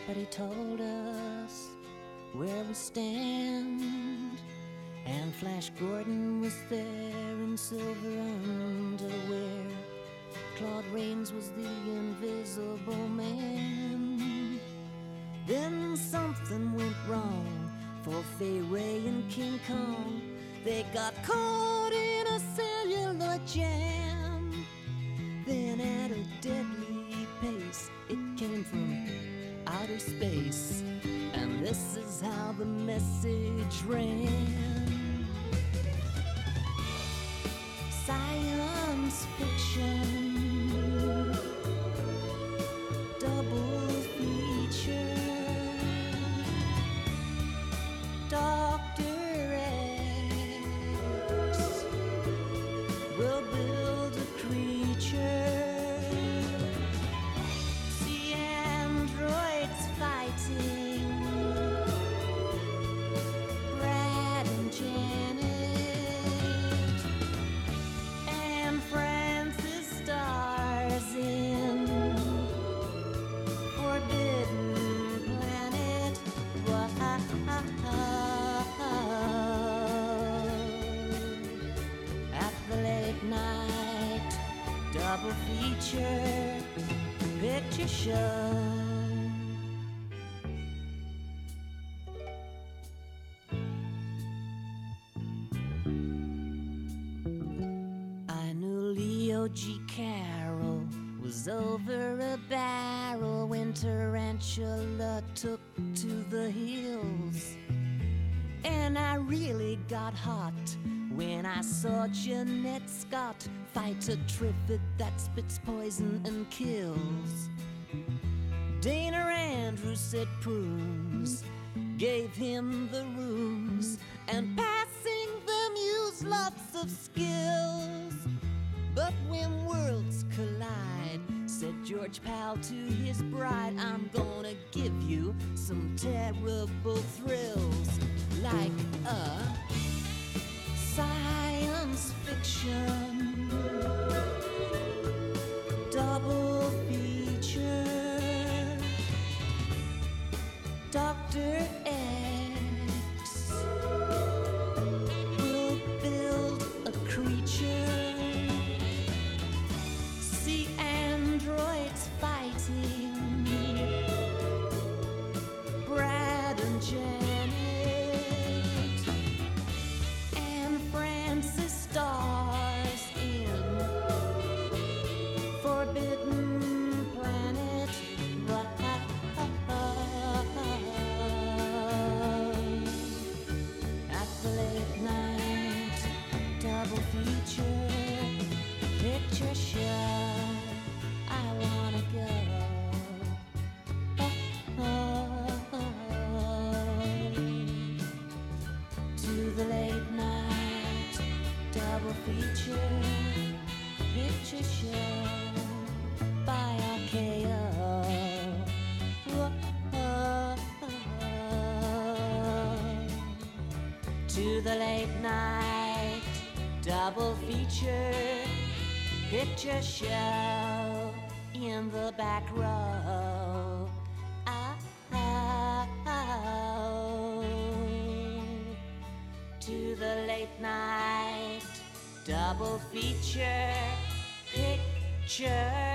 but he told us where we stand. And Flash Gordon was there in silver underwear. Claude Rains was the invisible man. Then something went wrong for Fay Ray and King Kong. They got caught in a cellular jam. Then at a deadly pace, it came from outer space. And this is how the message ran. Science fiction, double feature. Dr. X will build a creature. See androids fighting. Brad and Janet and Francis stars in Forbidden Planet. At the late night double feature picture show. I knew Leo G. Carroll was over a barrel when Tarantula took to the hills. And I really got hot when I saw Jeanette Scott fight a trivet that spits poison and kills. Dana Andrews said prunes gave him the runes, and passing them used lots of skills. But when worlds collide, said George Powell to his bride, I'm gonna give you some terrible thrills, like a science fiction double feature. Dr. X will build a creature. See androids fighting. Brad and Janet and Francis stars in Forbidden Planet. At the late night double feature picture show, I wanna go. To the late night double feature picture show by RKO. To the late night double feature picture show in the back row. To the late night double feature picture